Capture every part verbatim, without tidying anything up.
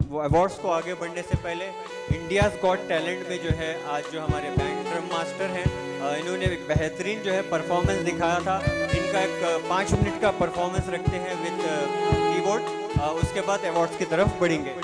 वो अवार्ड्स को आगे बढ़ने से पहले इंडियाज़ गॉट टैलेंट में जो है आज जो हमारे बैंड ड्रम मास्टर हैं, इन्होंने एक बेहतरीन जो है परफॉर्मेंस दिखाया था। इनका एक पाँच मिनट का परफॉर्मेंस रखते हैं विद कीबोर्ड, उसके बाद अवार्ड्स की तरफ बढ़ेंगे।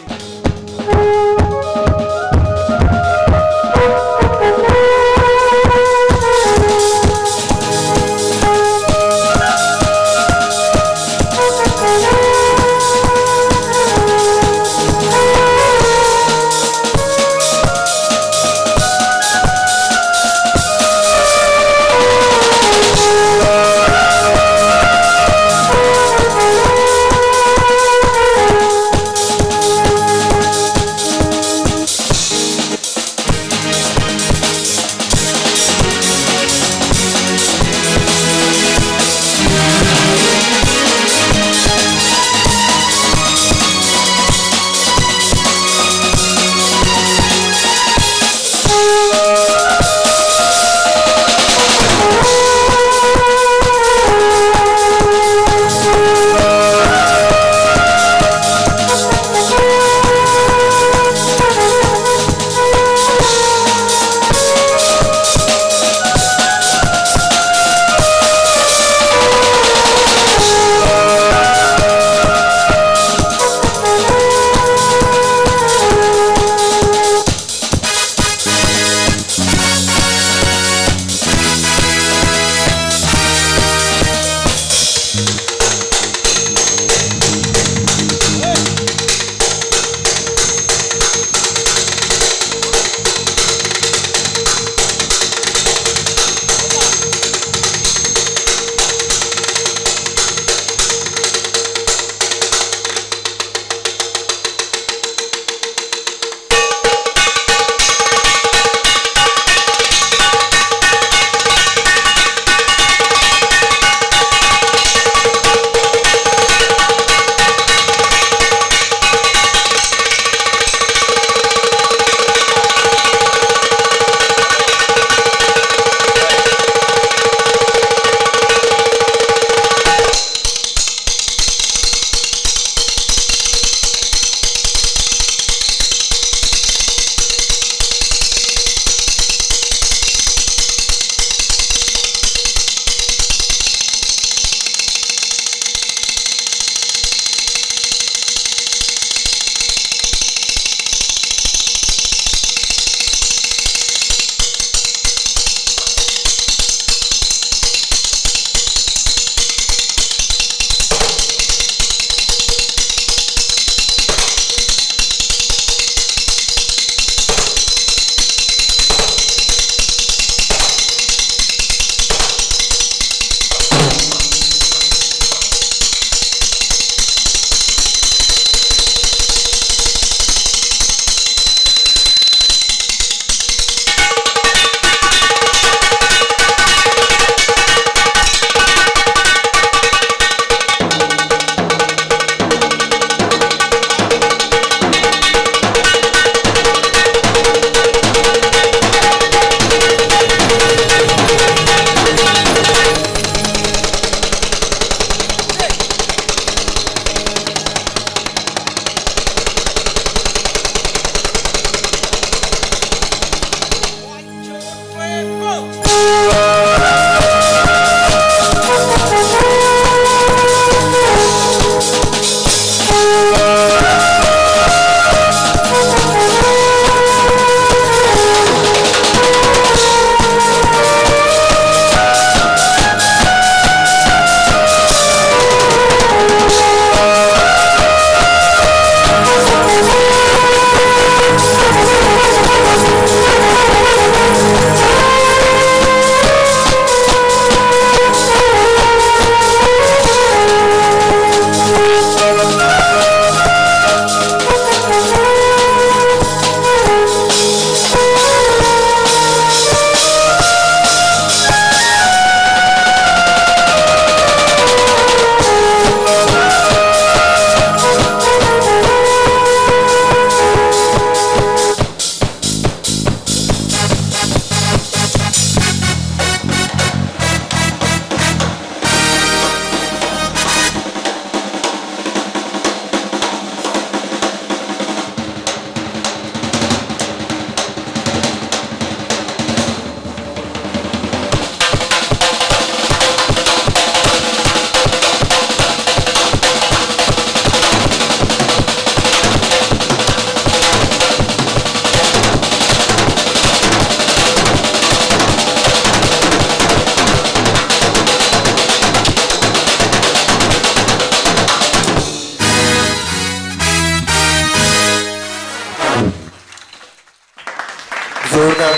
जोरदार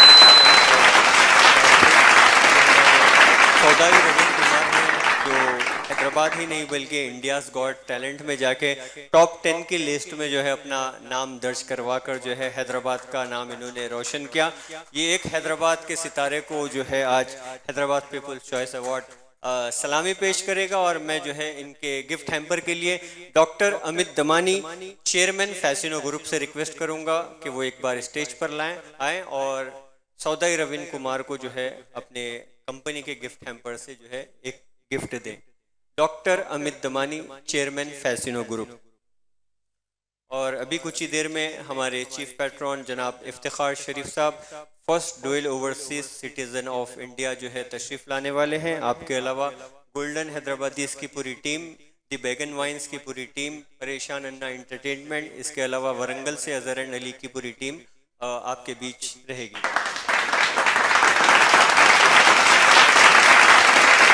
सौदाई रविंद्र कुमार हैं जो हैदराबाद ही नहीं बल्कि इंडियाज गॉट टैलेंट में जाके टॉप टेन की लिस्ट में जो है अपना नाम दर्ज करवा कर जो है हैदराबाद का नाम इन्होंने रोशन किया। ये एक हैदराबाद के सितारे को जो है आज हैदराबाद पीपल्स चॉइस अवार्ड सलामी पेश करेगा और मैं जो है इनके गिफ्ट हैम्पर के लिए doctor Amit Damani chairman Fascino group से रिक्वेस्ट करूंगा कि वो एक बार स्टेज पर लाएं आए और सौदाई रविंद्र कुमार को जो है अपने कंपनी के गिफ्ट हैम्पर से जो है एक गिफ्ट दें। Doctor Amit Damani chairman Fascino group. और अभी कुछ ही देर में हमारे चीफ पैट्रॉन जनाब Iftikhar Sharif sahab first dual overseas citizen of India जो है तशरीफ लाने वाले हैं। आपके अलावा गोल्डन हैदराबादीज की पूरी टीम, दी बेगन वाइन्स की पूरी टीम, परेशान अन्ना एंटरटेनमेंट, इसके अलावा वरंगल से अजहर एंड अली की पूरी टीम आपके बीच रहेगी।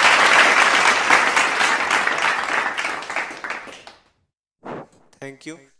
Thank you.